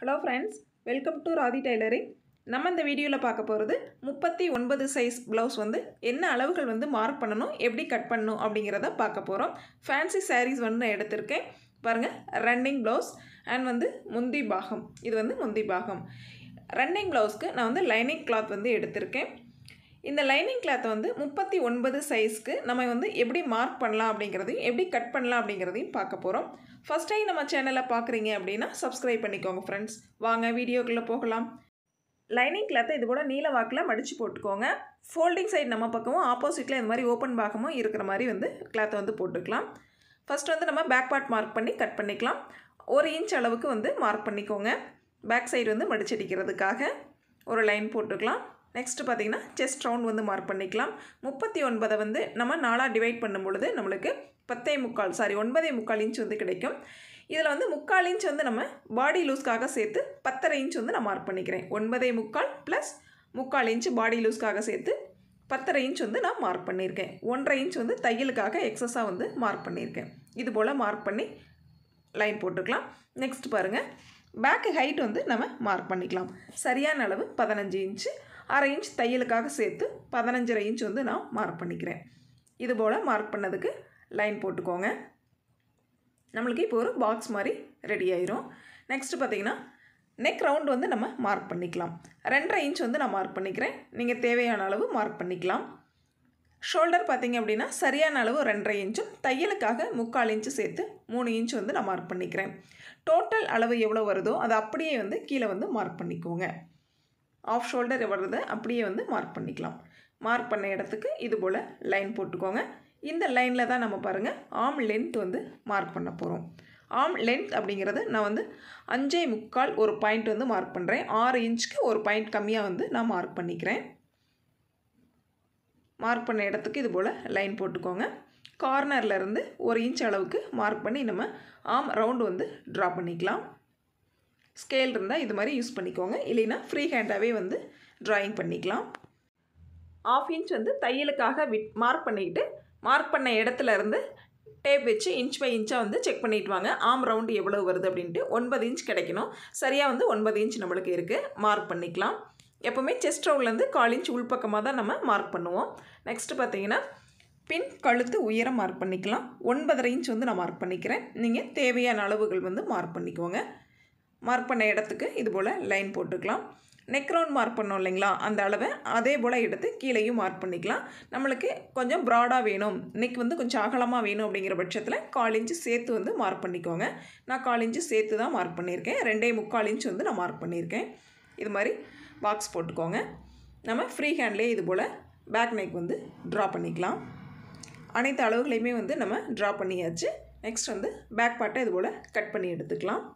Hello friends, welcome to Radhi Tailoring. நம்ம இந்த வீடியோல பார்க்க போறது 39 சைஸ் blouse வந்து என்ன அளவுகள் வந்து மார்க் பண்ணனும், எப்படி கட் பண்ணனும் அப்படிங்கறத பார்க்க போறோம். Fancy sarees வந்து நான் எடுத்துர்க்கேன். பாருங்க, ரன்னிங் blouse and வந்து முந்தி பாகம். இது வந்து முந்தி பாகம். ரன்னிங் blouseக்கு நான் வந்து லைனிங் cloth வந்து எடுத்துர்க்கேன். இந்த லைனிங் கிளாத் வந்து 39 சைஸ்க்கு நம்ம வந்து எப்படி மார்க் பண்ணலாம் அப்படிங்கறதையும் எப்படி கட் பண்ணலாம் அப்படிங்கறதையும் பார்க்க போறோம். ஃபர்ஸ்ட் டைம் நம்ம சேனலை பார்க்குறீங்க அப்படினா Subscribe பண்ணிக்கோங்க फ्रेंड्स. வாங்க வீடியோக்குள்ள போகலாம். லைனிங் கிளாத்தை இது போல நீல வாக்குல மடிச்சு போட்டுக்கோங்க. ஃபோல்டிங் சைடு நம்ம பக்கமும் ஆப்போசிட்ல இந்த மாதிரி ஓபன் பாகமும் இருக்கிற மாதிரி வந்து கிளாத்தை வந்து போட்டுக்கலாம். ஃபர்ஸ்ட் வந்து நம்ம பேக் பார்ட் மார்க் பண்ணி கட் பண்ணிக்கலாம். 1 இன்ச் அளவுக்கு வந்து மார்க் பண்ணிக்கோங்க. பேக் சைடு வந்து மடிச்சடிக்கிறதுக்காக ஒரு லைன் போட்டுக்கலாம். நெக்ஸ்ட் பாத்தீங்கன்னா chest round வந்து மார்க் பண்ணிக்கலாம். 39 வந்து நம்ம 4ஆ டிவைட் பண்ணும் பொழுது நமக்கு 9.25 இன்ச் வந்து கிடைக்கும். இதுல வந்து 1/4 இன்ச் வந்து நம்ம பாடி லூஸ்க்காக சேர்த்து 10.5 இன்ச் வந்து நான் மார்க் பண்ணிக்கிறேன். 9.25 + 1/4 இன்ச் பாடி லூஸ்க்காக சேர்த்து 10.5 இன்ச் வந்து நான் மார்க் பண்ணியிருக்கேன். 1.5 இன்ச் வந்து தையலுக்காக எக்ஸஸா வந்து மார்க் பண்ணியிருக்கேன். இது போல மார்க் பண்ணி லைன் போட்டுக்கலாம். நெக்ஸ்ட் பாருங்க, பேக் ஹைட் வந்து நம்ம மார்க் பண்ணிக்கலாம். சரியான அளவு 15 இன்ச். 1/2 இன்ச் தையலுக்காக சேர்த்து 15.5 இன்ச் வந்து நான் மார்க் பண்ணிக்கிறேன். இது போல மார்க் பண்ணதுக்கு லைன் போட்டுக்கோங்க. நமக்கு இப்போ ஒரு பாக்ஸ் மாதிரி ரெடி ஆயிரும். நெக்ஸ்ட் பாத்தீங்கன்னா neck round வந்து நம்ம மார்க் பண்ணிக்கலாம். 2.5 இன்ச் வந்து நான் மார்க் பண்ணிக்கிறேன். நீங்க தேவையான அளவு மார்க் பண்ணிக்கலாம். ஷோல்டர் பாத்தீங்க அப்படினா சரியான அளவு 2.5 இன்ச்சும் தையலுக்காக 1/4 இன்ச் சேர்த்து 3 இன்ச் வந்து நான் மார்க் பண்ணிக்கிறேன். டோட்டல் அளவு எவ்வளவு வருதோ அது அப்படியே வந்து கீழ வந்து மார்க் பண்ணிக்கோங்க. ஆஃப் ஷோல்டர் வருது அப்படியே வந்து மார்க் பண்ணிக்கலாம். மார்க் பண்ண இடத்துக்கு இது போல லைன் போட்டுக்கோங்க. இந்த லைன்ல தான் நம்ம பாருங்க ஆர்ம் லெந்த் வந்து மார்க் பண்ண போறோம். ஆர்ம் லெந்த் அப்படிங்கிறது நான் வந்து 5.25 ஒரு பாயிண்ட் வந்து மார்க் பண்றேன். 6 இன்ச்க்கு ஒரு பாயிண்ட் கம்மியா வந்து நான் மார்க் பண்ணிக்கிறேன். மார்க் பண்ண இடத்துக்கு இது போல லைன் போட்டுக்கோங்க. கார்னர்ல இருந்து 1 இன்ச் அளவுக்கு மார்க் பண்ணி நம்ம ஆர்ம் ரவுண்ட் வந்து டிரா பண்ணிக்கலாம். ஸ்கேல் இருந்தா இது மாதிரி யூஸ் பண்ணிக்கோங்க. இல்லைனா ஃப்ரீ ஹேண்டாவே வந்து டிராயிங் பண்ணிக்கலாம். 1/2 இன்ச் வந்து தையலுக்காக மார்க் பண்ணிட்டு மார்க் பண்ண இடத்துல இருந்து டேப் வச்சு இன்ச் பை இன்ச்சா வந்து செக் பண்ணிட்டு வாங்க. ஆர்ம் ரவுண்ட் எவ்வளவு வருது அப்படினு 9 இன்ச் கிடைக்கணும். சரியா வந்து 9 இன்ச் நமக்கு இருக்கு. மார்க் பண்ணிக்கலாம். எப்பவுமே செஸ்ட் ரவுண்ட்ல இருந்து 1/4 இன்ச் உள்பக்கமா தான் நம்ம மார்க் பண்ணுவோம். நெக்ஸ்ட் பாத்தீங்கன்னா பின் கழுத்து உயரம் மார்க் பண்ணிக்கலாம். 9.5 இன்ச் வந்து நான் மார்க் பண்ணிக்கிறேன். நீங்க தேவையான அளவுகள் வந்து மார்க் பண்ணிக்கோங்க. மார்க் பண்ண இடத்துக்கு இது போல லைன் போட்டுக்கலாம். neck round மார்க் பண்ணோம் இல்லைங்களா, அந்த அளவை அதே போல எடுத்து கீழேயும் மார்க் பண்ணிக்கலாம். நமக்கு கொஞ்சம் broad-ஆ வேணும், neck வந்து கொஞ்சம் அகலமா வேணும் அப்படிங்கிற பட்சத்துல 1/4 இன்ச் சேர்த்து வந்து மார்க் பண்ணிக்கோங்க. நான் 1/4 இன்ச் சேர்த்து தான் மார்க் பண்ணியிருக்கேன். 2.25 இன்ச் வந்து நான் மார்க் பண்ணியிருக்கேன். இது மாதிரி பாக்ஸ் போட்டுக்கோங்க. நம்ம ஃப்ரீ ஹேண்ட்லயே இது போல பேக் நெக் வந்து டிரா பண்ணிக்கலாம். அனைத்து அளவுகளையுமே வந்து நம்ம டிரா பண்ணியாச்சு. நெக்ஸ்ட் வந்து பேக் பார்ட்டை இது போல கட் பண்ணி எடுத்துக்கலாம்.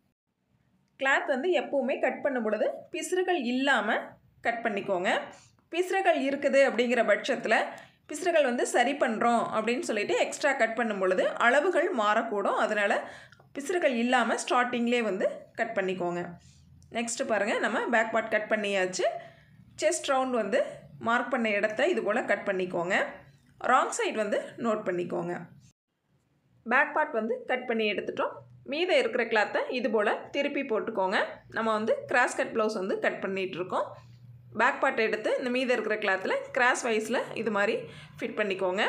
கிளாத் வந்து எப்பவுமே கட் பண்ணும் பொழுது பிசுறுகள் இல்லாம கட் பண்ணிக்கோங்க. பிசுறுகள் இருக்குது அப்படிங்கிற பட்சத்துல பிசுறுகள் வந்து சரி பண்றோம் அப்படினு சொல்லிட்டு எக்ஸ்ட்ரா கட் பண்ணும் பொழுது அளவுகள் மாறக்கூடும். அதனால பிசுறுகள் இல்லாம ஸ்டார்டிங்லயே வந்து கட் பண்ணிக்கோங்க. நெக்ஸ்ட் பாருங்க, நம்ம பேக் பார்ட் கட் பண்ணியாச்சு. செஸ்ட் ரவுண்ட் வந்து மார்க் பண்ண இடத்தை இது போல கட் பண்ணிக்கோங்க. ராங் சைடு வந்து நோட் பண்ணிக்கோங்க. பேக் பார்ட் வந்து கட் பண்ணி எடுத்துட்டோம். மீத இருக்கிற கிளாத்தை இது போல திருப்பி போட்டுக்கோங்க. நம்ம வந்து கிராஸ் கட் ப்ளவுஸ் வந்து கட் பண்ணிட்டு இருக்கோம். பேக் பார்ட் எடுத்து இந்த மீத இருக்கிற கிளாத்ல கிராஸ் வைஸ்ல இது மாதிரி ஃபிட் பண்ணிக்கோங்க.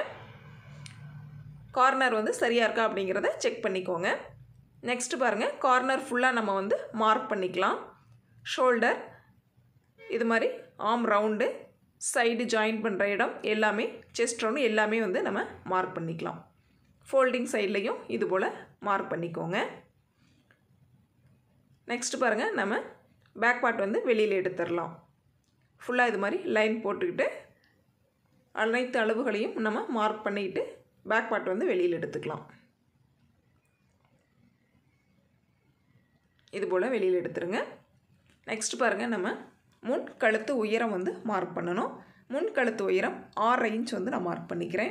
கார்னர் வந்து சரியா இருக்கா அப்படிங்கறத செக் பண்ணிக்கோங்க. நெக்ஸ்ட் பாருங்க, கார்னர் ஃபுல்லா நம்ம வந்து மார்க் பண்ணிக்கலாம். ஷோல்டர் இது மாதிரி ஆர்ம் ரவுண்ட் சைடு ஜாயின் பண்ற இடம் எல்லாமே செஸ்ட் ரவுண்ட் எல்லாமே வந்து நம்ம மார்க் பண்ணிக்கலாம். ஃபோல்டிங் சைடுலயும் இது போல மார்க் பண்ணிக்கோங்க. நெக்ஸ்ட் பாருங்க, நம்ம பேக் பார்ட் வந்து வெளியில எடுத்துறலாம். ஃபுல்லா இது மாதிரி லைன் போட்டுக்கிட்டு அனைத்து அளவுகளையும் நம்ம மார்க் பண்ணிட்டு பேக் பார்ட் வந்து வெளியில எடுத்துக்கலாம். இது போல வெளியில எடுத்துருங்க. நெக்ஸ்ட் பாருங்க, நம்ம முன் கழுத்து உயரம் வந்து மார்க் பண்ணனும். முன் கழுத்து உயரம் 6.5 இன்ச் வந்து நான் மார்க் பண்ணிக்கிறேன்.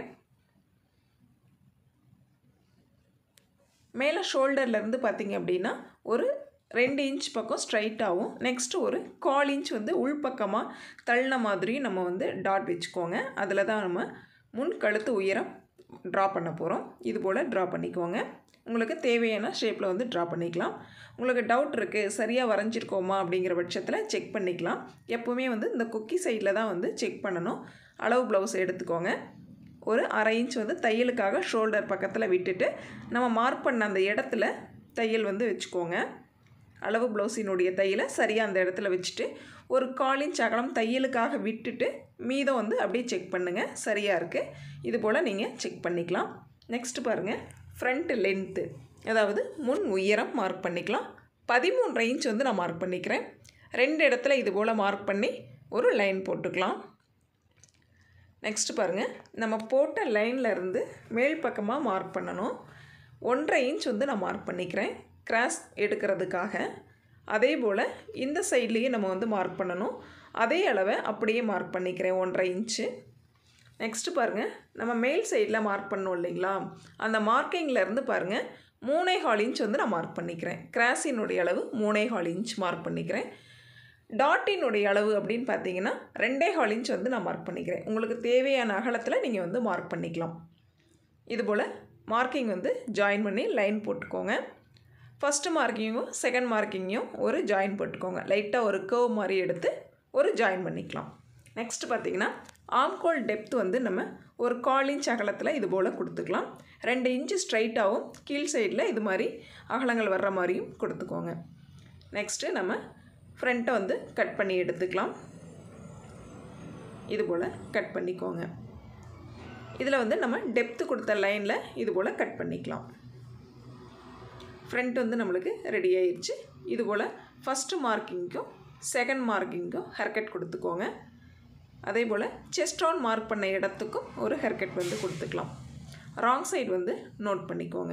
மேல ஷோல்டர்ல இருந்து பாத்தீங்க அப்படினா ஒரு 2 இன்ச் பக்கம் ஸ்ட்ரைட்டாவும் நெக்ஸ்ட் ஒரு 1/4 இன்ச் வந்து உள்பக்கமா தள்ளன மாதிரி நம்ம வந்து டாட் வெச்சுக்கோங்க. அதுல தான் நம்ம முன் கழுத்து உயரம் டிரா பண்ண போறோம். இது போல டிரா பண்ணிக்கோங்க. உங்களுக்கு தேவையான ஷேப்பில் வந்து ட்ரா பண்ணிக்கலாம். உங்களுக்கு டவுட் இருக்குது சரியாக வரைஞ்சிருக்கோமா அப்படிங்கிற பட்சத்தில் செக் பண்ணிக்கலாம். எப்போவுமே வந்து இந்த கொக்கி சைடில் தான் வந்து செக் பண்ணணும். அளவு ப்ளவுஸ் எடுத்துக்கோங்க. ஒரு 1/2 இன்ச் வந்து தையலுக்காக ஷோல்டர் பக்கத்தில் விட்டுட்டு நம்ம மார்க் பண்ண அந்த இடத்துல தையல் வந்து வச்சுக்கோங்க. அளவு ப்ளவுஸினுடைய தையலை சரியாக அந்த இடத்துல வச்சுட்டு ஒரு 1/4 இன்ச் அகலம் தையலுக்காக விட்டுட்டு மீதம் வந்து அப்படியே செக் பண்ணுங்கள். சரியாக இருக்குது. இது போல் நீங்கள் செக் பண்ணிக்கலாம். நெக்ஸ்ட்டு பாருங்கள், ஃப்ரண்ட் லென்த்து, அதாவது முன் உயரம் மார்க் பண்ணிக்கலாம். 13 இன்ச் வந்து நான் மார்க் பண்ணிக்கிறேன். 2 இடத்துல இது போல் மார்க் பண்ணி ஒரு லைன் போட்டுக்கலாம். நெக்ஸ்ட்டு பாருங்கள், நம்ம போட்ட லைனில் இருந்து மேல் பக்கமாக மார்க் பண்ணணும். 1.5 இன்ச் வந்து நான் மார்க் பண்ணிக்கிறேன் கிராஸ் எடுக்கிறதுக்காக. அதே போல் இந்த சைட்லேயே நம்ம வந்து மார்க் பண்ணணும். அதே அளவை அப்படியே மார்க் பண்ணிக்கிறேன் 1.5 இன்ச்சு. நெக்ஸ்ட்டு பாருங்கள், நம்ம மேல் சைடில் மார்க் பண்ணோம் இல்லைங்களா, அந்த மார்க்கிங்லேருந்து பாருங்கள் 3.25 இன்ச் வந்து நான் மார்க் பண்ணிக்கிறேன். கிராஸினுடைய அளவு 3.25 இன்ச் மார்க் பண்ணிக்கிறேன். டாட்டினுடைய அளவு அப்படின்னு பார்த்தீங்கன்னா 2.25 இன்ச் வந்து நான் மார்க் பண்ணிக்கிறேன். உங்களுக்கு தேவையான அகலத்தில் நீங்கள் வந்து மார்க் பண்ணிக்கலாம். இதுபோல் மார்க்கிங் வந்து ஜாயின் பண்ணி லைன் போட்டுக்கோங்க. ஃபஸ்ட்டு மார்க்கிங்கும் செகண்ட் மார்க்கிங்கையும் ஒரு ஜாயின் போட்டுக்கோங்க. லைட்டாக ஒரு கர்வ் மாதிரி எடுத்து ஒரு ஜாயின் பண்ணிக்கலாம். நெக்ஸ்ட்டு பார்த்தீங்கன்னா ஆம்கோல் டெப்த் வந்து நம்ம ஒரு 1/4 இன்ச் அகலத்தில் இது போல் கொடுத்துக்கலாம். 2 இன்ச்சு ஸ்ட்ரைட்டாகவும் கீழ் சைடில் இது மாதிரி அகலங்கள் வர்ற மாதிரியும் கொடுத்துக்கோங்க. நெக்ஸ்ட்டு நம்ம ஃப்ரண்ட்டை வந்து கட் பண்ணி எடுத்துக்கலாம். இது போல் கட் பண்ணிக்கோங்க. இதில் வந்து நம்ம டெப்த்து கொடுத்த லைனில் இது போல் கட் பண்ணிக்கலாம். ஃப்ரண்ட் வந்து நம்மளுக்கு ரெடி ஆயிடுச்சு. இது போல் ஃபஸ்ட்டு மார்க்கிங்க்கும் செகண்ட் மார்க்கிங்க்கும் ஹேர்கட் கொடுத்துக்கோங்க. அதே போல் செஸ்ட் ரவுண்ட் மார்க் பண்ண இடத்துக்கும் ஒரு ஹேர்கட் வந்து கொடுத்துக்கலாம். ராங் சைடு வந்து நோட் பண்ணிக்கோங்க.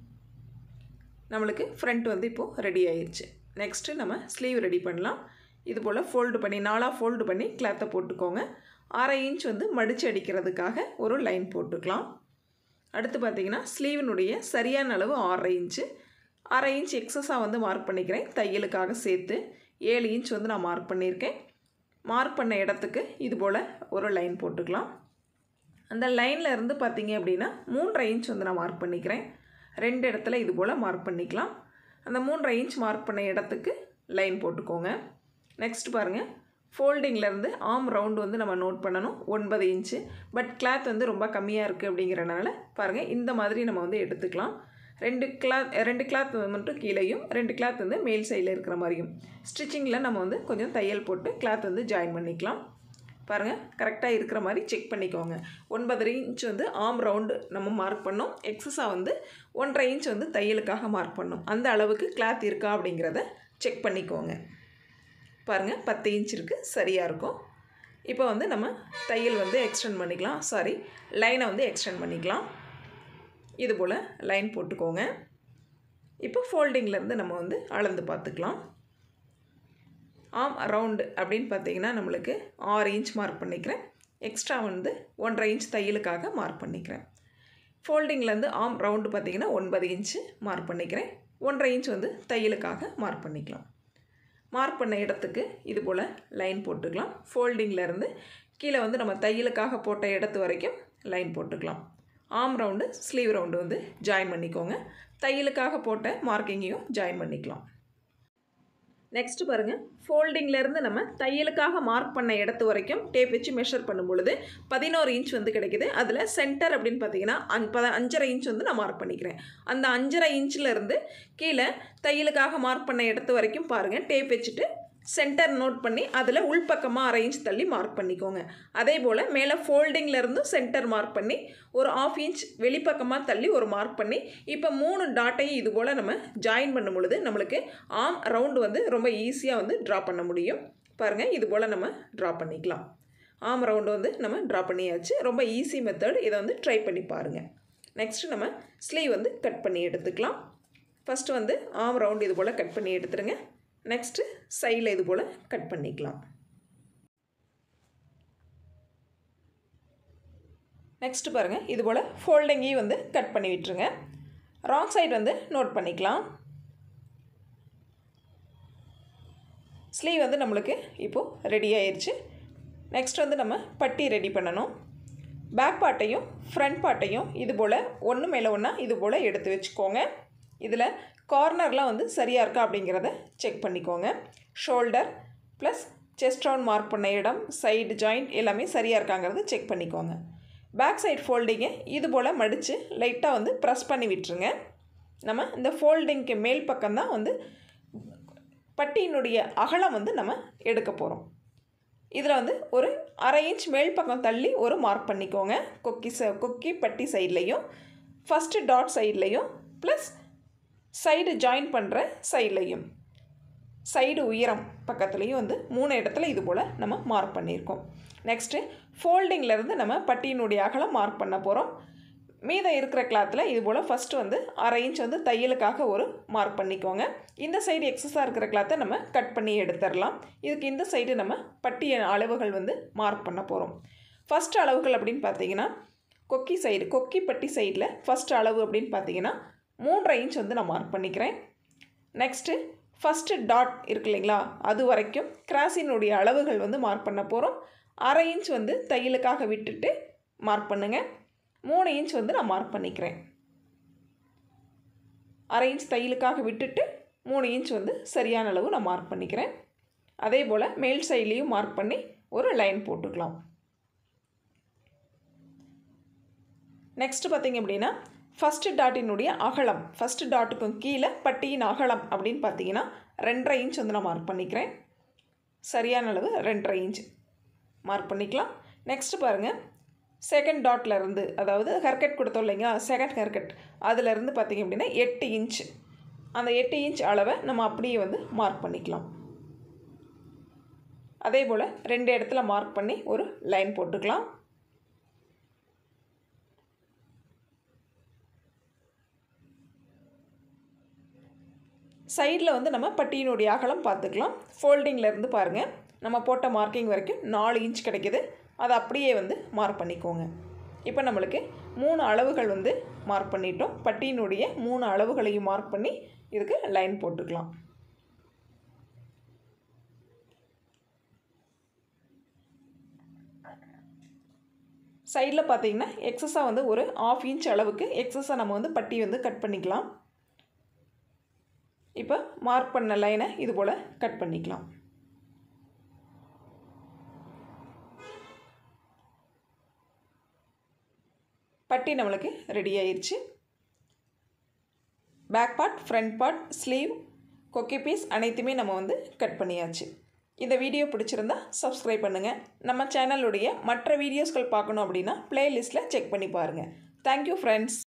நம்மளுக்கு ஃப்ரண்ட் வந்து இப்போது ரெடி ஆயிடுச்சு. நெக்ஸ்ட்டு நம்ம ஸ்லீவ் ரெடி பண்ணலாம். இது போல் ஃபோல்டு பண்ணி 4ஆக ஃபோல்டு பண்ணி கிளாத்தை போட்டுக்கோங்க. 1/2 இன்ச் வந்து மடித்து அடிக்கிறதுக்காக ஒரு லைன் போட்டுக்கலாம். அடுத்து பார்த்திங்கன்னா ஸ்லீவினுடைய சரியான அளவு 6.5 இன்ச்சு. 1/2 இன்ச் எக்ஸஸாக வந்து மார்க் பண்ணிக்கிறேன். தையலுக்காக சேர்த்து 7 இன்ச் வந்து நான் மார்க் பண்ணியிருக்கேன். மார்க் பண்ண இடத்துக்கு இது போல் ஒரு லைன் போட்டுக்கலாம். அந்த லைனில் இருந்து பார்த்திங்க அப்படின்னா 3.5 இன்ச் வந்து நான் மார்க் பண்ணிக்கிறேன். 2 இடத்துல இது போல் மார்க் பண்ணிக்கலாம். அந்த 3.5 இன்ச் மார்க் பண்ண இடத்துக்கு லைன் போட்டுக்கோங்க. நெக்ஸ்ட் பாருங்கள், ஃபோல்டிங்லேருந்து ஆர்ம் ரவுண்டு வந்து நம்ம நோட் பண்ணணும் 9 இன்ச்சு. பட் கிளாத் வந்து ரொம்ப கம்மியாக இருக்குது அப்படிங்கிறனால பாருங்கள் இந்த மாதிரி நம்ம வந்து எடுத்துக்கலாம். 2 கிளாத் மட்டும் கீழேயும் 2 கிளாத் வந்து மேல் சைடில் இருக்கிற மாதிரியும் ஸ்டிச்சிங்கில் நம்ம வந்து கொஞ்சம் தையல் போட்டு கிளாத் வந்து ஜாயின் பண்ணிக்கலாம். பாருங்கள் கரெக்டாக இருக்கிற மாதிரி செக் பண்ணிக்கோங்க. 9 இன்ச் வந்து ஆர்ம் ரவுண்டு நம்ம மார்க் பண்ணோம். எக்ஸஸாக வந்து 1.5 இன்ச் வந்து தையலுக்காக மார்க் பண்ணோம். அந்த அளவுக்கு கிளாத் இருக்கா அப்படிங்கிறத செக் பண்ணிக்கோங்க. பாருங்கள் 10 இன்ச் இருக்குது, சரியாக இருக்கும். இப்போ வந்து நம்ம தையல் வந்து எக்ஸ்டெண்ட் பண்ணிக்கலாம். லைனை வந்து எக்ஸ்டெண்ட் பண்ணிக்கலாம். இது போல் லைன் போட்டுக்கோங்க. இப்போ ஃபோல்டிங்லேருந்து நம்ம வந்து அளந்து பார்த்துக்கலாம். ஆர்ம் ரவுண்டு அப்படின்னு பார்த்தீங்கன்னா நம்மளுக்கு 6 இன்ச் மார்க் பண்ணிக்கிறேன். எக்ஸ்ட்ரா வந்து 1.5 இன்ச் தையலுக்காக மார்க் பண்ணிக்கிறேன். ஃபோல்டிங்லேருந்து ஆர்ம் ரவுண்டு பார்த்திங்கன்னா 9 இன்ச்சு மார்க் பண்ணிக்கிறேன். 1.5 இன்ச் வந்து தையலுக்காக மார்க் பண்ணிக்கலாம். மார்க் பண்ண இடத்துக்கு இது போல் லைன் போட்டுக்கலாம். ஃபோல்டிங்லேருந்து கீழே வந்து நம்ம தையலுக்காக போட்ட இடத்து வரைக்கும் லைன் போட்டுக்கலாம். ஆர்ம் ரவுண்டு ஸ்லீவ் ரவுண்டு வந்து ஜாயின் பண்ணிக்கோங்க. தையலுக்காக போட்ட மார்க்கிங்கையும் ஜாயின் பண்ணிக்கலாம். நெக்ஸ்ட்டு பாருங்கள், ஃபோல்டிங்லேருந்து நம்ம தையலுக்காக மார்க் பண்ண இடத்து வரைக்கும் டேப் வச்சு மெஷர் பண்ணும் பொழுது 11 இன்ச் வந்து கிடைக்குது. அதில் சென்டர் அப்படின்னு பார்த்தீங்கன்னா 5.5 இன்ச் வந்து நான் மார்க் பண்ணிக்கிறேன். அந்த 5.5 இன்ச்சிலேருந்து கீழே தையலுக்காக மார்க் பண்ண இடத்து வரைக்கும் பாருங்கள் டேப் வச்சுட்டு சென்டர் நோட் பண்ணி அதில் உள்பக்கமாக 1/2 இன்ச் தள்ளி மார்க் பண்ணிக்கோங்க. அதே போல் மேலே ஃபோல்டிங்லேருந்து சென்டர் மார்க் பண்ணி ஒரு 1/2 இன்ச் வெளிப்பக்கமாக தள்ளி ஒரு மார்க் பண்ணி இப்போ 3 டாட்டையும் இது போல் நம்ம ஜாயின் பண்ணும் பொழுது நம்மளுக்கு ஆர்ம் ரவுண்டு வந்து ரொம்ப ஈஸியாக வந்து ட்ரா பண்ண முடியும். பாருங்கள் இது போல் நம்ம ட்ரா பண்ணிக்கலாம். ஆர்ம் ரவுண்டு வந்து நம்ம ட்ரா பண்ணியாச்சு. ரொம்ப ஈஸி மெத்தட். இதை வந்து ட்ரை பண்ணி பாருங்கள். நெக்ஸ்ட்டு நம்ம ஸ்லீவ் வந்து கட் பண்ணி எடுத்துக்கலாம். ஃபஸ்ட்டு வந்து ஆர்ம் ரவுண்டு இது போல் கட் பண்ணி எடுத்துருங்க. நெக்ஸ்ட்டு சைடில் இது போல் கட் பண்ணிக்கலாம். நெக்ஸ்ட்டு பாருங்கள் இது போல் ஃபோல்டிங்கையும் வந்து கட் பண்ணி விட்டுருங்க. ராங் சைடு வந்து நோட் பண்ணிக்கலாம். ஸ்லீவ் வந்து நம்மளுக்கு இப்போது ரெடி ஆயிடுச்சு. நெக்ஸ்ட் வந்து நம்ம பட்டி ரெடி பண்ணணும். பேக் பார்ட்டையும் ஃப்ரண்ட் பார்ட்டையும் இது போல் ஒன்று மேலே ஒன்றா இது போல் எடுத்து வச்சுக்கோங்க. இதில் கார்னர்லாம் வந்து சரியாக இருக்கா அப்படிங்கிறத செக் பண்ணிக்கோங்க. Shoulder plus chest round mark பண்ண இடம், சைடு ஜாயிண்ட் எல்லாமே சரியாக இருக்காங்கிறது செக் பண்ணிக்கோங்க. பேக் சைடு ஃபோல்டிங்கை இது போல் மடித்து லைட்டாக வந்து ப்ரெஸ் பண்ணி விட்டுருங்க. நம்ம இந்த ஃபோல்டிங்க்கு மேல் பக்கம்தான் வந்து பட்டியினுடைய அகலம் வந்து நம்ம எடுக்க போகிறோம். இதில் வந்து ஒரு 1/2 இன்ச் மேல் பக்கம் தள்ளி ஒரு மார்க் பண்ணிக்கோங்க. கொக்கி பட்டி சைட்லேயும் ஃபஸ்ட்டு டாட் சைட்லேயும் ப்ளஸ் சைடு ஜாயின் பண்ணுற சைட்லேயும் சைடு உயரம் பக்கத்துலேயும் வந்து 3 இடத்துல இது போல் நம்ம மார்க் பண்ணியிருக்கோம். நெக்ஸ்ட்டு ஃபோல்டிங்லேருந்து நம்ம பட்டியினுடைய அகலம் மார்க் பண்ண போகிறோம். மீதம் இருக்கிற கிளாத்தில் இது போல் ஃபஸ்ட்டு வந்து 1/2 இன்ச் வந்து தையலுக்காக ஒரு மார்க் பண்ணிக்கோங்க. இந்த சைடு எக்ஸஸாக இருக்கிற கிளாத்தை நம்ம கட் பண்ணி எடுத்துடலாம். இதுக்கு இந்த சைடு நம்ம பட்டிய அளவுகள் வந்து மார்க் பண்ண போகிறோம். ஃபஸ்ட்டு அளவுகள் அப்படின்னு பார்த்தீங்கன்னா கொக்கி பட்டி சைடில் ஃபஸ்ட்டு அளவு அப்படின்னு பார்த்தீங்கன்னா 3.5 இன்ச் வந்து நான் மார்க் பண்ணிக்கிறேன். நெக்ஸ்ட்டு ஃபஸ்ட்டு டாட் இருக்கு இல்லைங்களா, அது வரைக்கும் கிராஸினுடைய அளவுகள் வந்து மார்க் பண்ண போகிறோம். 1/2 இன்ச் வந்து தையலுக்காக விட்டுட்டு மார்க் பண்ணுங்கள். 3 இன்ச் வந்து நான் மார்க் பண்ணிக்கிறேன். 1/2 இன்ச் தையலுக்காக விட்டுட்டு 3 இன்ச் வந்து சரியான அளவு நான் மார்க் பண்ணிக்கிறேன். அதே போல் மேல் சைட்லேயும் மார்க் பண்ணி ஒரு லைன் போட்டுக்கலாம். நெக்ஸ்ட்டு பார்த்திங்க அப்படின்னா ஃபஸ்ட்டு டாட்டினுடைய அகலம், ஃபஸ்ட்டு டாட்டுக்கும் கீழே பட்டியின் அகலம் அப்படின்னு பார்த்தீங்கன்னா 2.5 இன்ச் வந்து நான் மார்க் பண்ணிக்கிறேன். சரியான அளவு 2.5 இன்ச் மார்க் பண்ணிக்கலாம். நெக்ஸ்ட்டு பாருங்கள், செகண்ட் டாட்லேருந்து, அதாவது ஹேர்கட் கொடுத்தோம் இல்லைங்களா, செகண்ட் ஹேர்கட் அதிலேருந்து பார்த்திங்க அப்படின்னா 8 இன்ச், அந்த 8 இன்ச் அளவை நம்ம அப்படியே வந்து மார்க் பண்ணிக்கலாம். அதே போல் 2 இடத்துல மார்க் பண்ணி ஒரு லைன் போட்டுக்கலாம். சைடில் வந்து நம்ம பட்டியினுடைய அகலம் பார்த்துக்கலாம். ஃபோல்டிங்லேருந்து பாருங்கள், நம்ம போட்ட மார்க்கிங் வரைக்கும் 4 இன்ச் கிடைக்கிது. அதை அப்படியே வந்து மார்க் பண்ணிக்கோங்க. இப்போ நம்மளுக்கு 3 அளவுகள் வந்து மார்க் பண்ணிட்டோம். பட்டியினுடைய 3 அளவுகளையும் மார்க் பண்ணி இதுக்கு லைன் போட்டுக்கலாம். சைடில் பார்த்தீங்கன்னா எக்ஸஸாக வந்து ஒரு 1/2 இன்ச் அளவுக்கு எக்ஸஸாக நம்ம வந்து பட்டி வந்து கட் பண்ணிக்கலாம். இப்போ மார்க் பண்ண லைனை இது போல் கட் பண்ணிக்கலாம். பட்டி நம்மளுக்கு ரெடி ஆயிடுச்சு. Back part, front part, sleeve, கொக்கி பீஸ் அனைத்துமே நம்ம வந்து கட் பண்ணியாச்சு. இந்த வீடியோ பிடிச்சிருந்தா சப்ஸ்கிரைப் பண்ணுங்கள். நம்ம சேனலுடைய மற்ற வீடியோஸ்கள் பார்க்கணும் அப்படின்னா ப்ளேலிஸ்ட்டில் செக் பண்ணி பாருங்கள். Thank you friends.